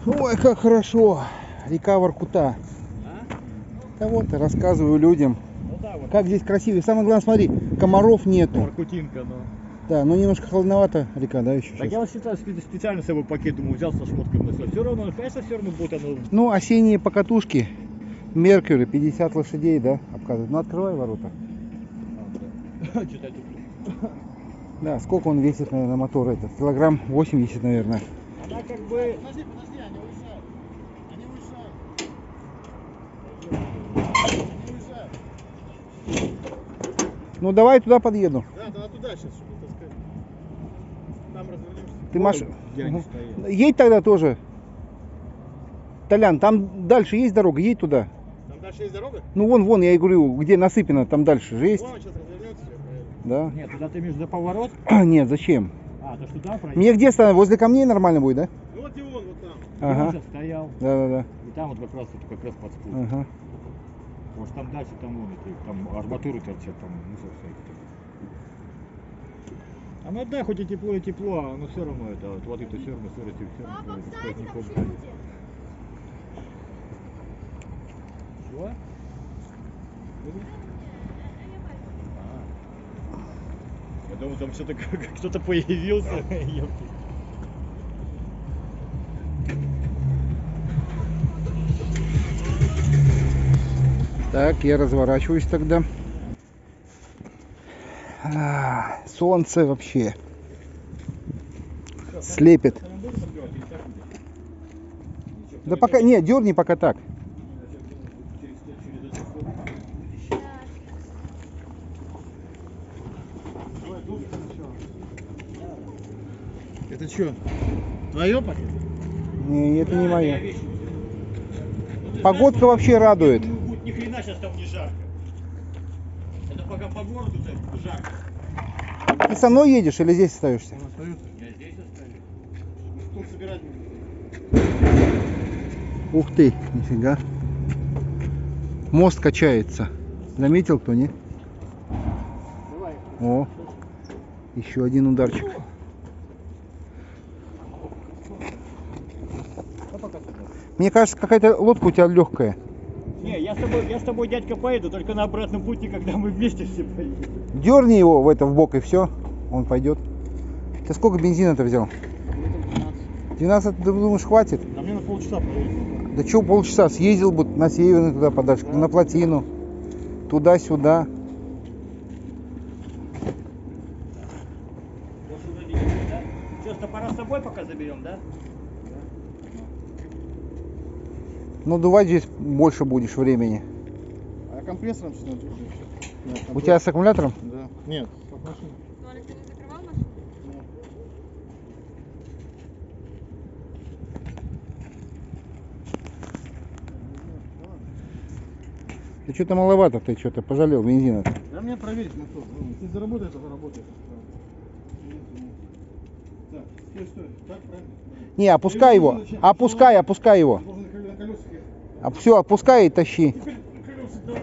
Ой, как хорошо. Река Воркута. Да вот, рассказываю людям, Ну, да, вот. как здесь красиво. И самое главное, смотри, комаров нету. Воркутинка, но. Да, но немножко холодновато река, да, еще Так сейчас. я вот считаю, специально с собой пакет думаю, взял со шмотками. Все равно, конечно, все равно будет оно. Ну, осенние покатушки. Меркьюри, 50 лошадей, да, обкатывают. Ну, открывай ворота. Читать люблю. Да, сколько он весит, наверное, мотор этот? Килограмм 80, наверное. Она как бы. Подожди, они уезжают. Они уезжают. Они уезжают. Ну, давай туда подъеду. Да, туда сейчас, чтобы таскать. Там развернемся. Ты, Маша, Где они стоят? едь тогда тоже. Толян, там дальше есть дорога, едь туда. Там дальше есть дорога? Ну, вон, я и говорю, где насыпено, там дальше же есть. Вон он сейчас развернется, я поеду. Да. Нет, туда ты имеешь за поворот? Нет, зачем? А, то что туда пройти? Мне где становиться? Возле камней нормально будет, да? Ну вот и он, вот там. Он Ага. же стоял. Да. И там вот как раз под спуск. Ага. Может там дальше там вон эти, там арматуры торчат, там мусор всякий. А ну да, хоть и тепло, а оно все равно это вот воды то все равно сырости все равно стоит не ходит. Чего? Я думал, там что-то кто-то появился. Ёпки. Так, я разворачиваюсь тогда. Солнце вообще слепит. Да пока, нет, дерни пока так. Это что? Твое пакет? Не, это не мое. Погодка вообще радует. Будет ни хрена сейчас там не жарко. Это пока по городу жарко. Ты со мной едешь или здесь остаешься? Он остается. Я здесь остаюсь. Ну, тут собирать будем. Ух ты, нифига. Мост качается. Заметил кто, не? Давай. О, еще один ударчик. Мне кажется, какая-то лодка у тебя легкая. Не, я с тобой, дядька, поеду, только на обратном пути, когда мы вместе все поедем. Дерни его в бок и все, он пойдет. Ты сколько бензина-то взял? 12, ты думаешь, хватит? А мне на полчаса проедем. Да что полчаса, съездил бы на Северный туда подальше, на плотину, туда-сюда. Что, с топора с собой пока заберем, да? Ну, дувать здесь больше будешь времени. А компрессором что надо? У тебя с аккумулятором? Да. Нет, под машиной. Толя, ты не закрывал машину? Ты что-то маловато, ты что-то пожалел бензина. Да мне проверить мотор. Если заработает, то заработает. Так, стой. Так, правильно? Не, опускай его, опускай его. Должен на колесах ехать. Все, опускай и тащи. Колеса давай.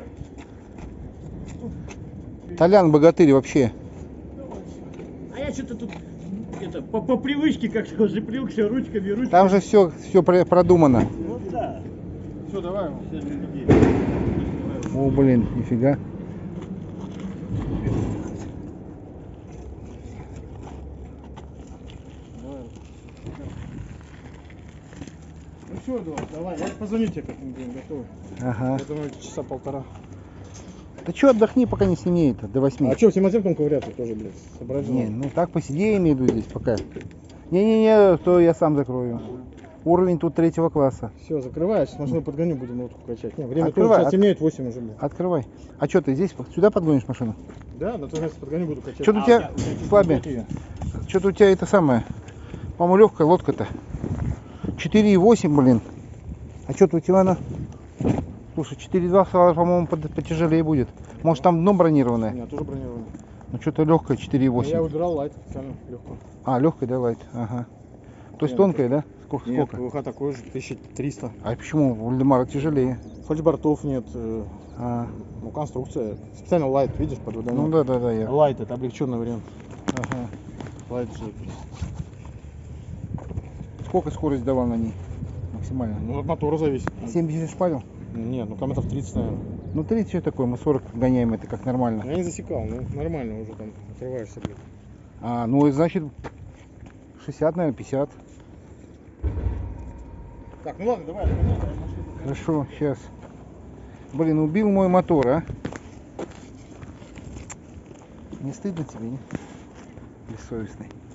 Толян богатырь вообще. А я что-то тут по привычке как-то уже привыкся ручками. Там же все продумано. Ну да. Все, давай. О, блин, нифига. Ну все, давай. Я позвоню тебе, как мы будем готовы. Ага. Я думаю, часа полтора. Да что, отдохни, пока не стемнеет, до 8. А что, всем отзывкам ковыряться тоже, блядь, соображал? Не, ну так посиди, я имею в виду здесь пока. Не, то я сам закрою. Уровень тут 3 класса. Все, закрывай, сейчас машину подгоню, будем лодку качать. Не, время Открывай, тоже сейчас темнеет, 8 уже, блядь. Открывай. А что, ты здесь сюда подгонишь машину? Да, на то место подгоню, буду качать. Что-то у тебя, Фаби, что-то у тебя это самое, по-моему, легкая лодка-то. 4,8, блин. А что-то у тебя она, слушай, 4,2, по-моему, потяжелее будет. Может там дно бронированное? У меня тоже бронированный. Ну что-то легкое, Я 4,8. выбирал лайт специально, легкую. А, легкая, да, лайт, ага. То есть Нет, тонкая, да? Сколько? Нет, Сколько? ПВХ такой же, 1300. А почему у Вальдемара тяжелее? Фальшбортов нет, А, ну конструкция. Специально лайт, видишь, под водомет. ну да, я. Лайт, это облегченный вариант. Ага. Лайт же. Сколько скорость давал на ней? максимально? Ну, от мотора зависит. 70 шпалил? Нет, ну километров 30, наверное. Ну 30 что такое, мы 40 гоняем, это как нормально. Я не засекал, ну нормально уже там отрываешься, блин. А, ну значит 60, наверное, 50. Так, ну ладно, давай, отгоняй, машину. Хорошо, сейчас. Блин, убил мой мотор, а? Не стыдно тебе, не? Бессовестный.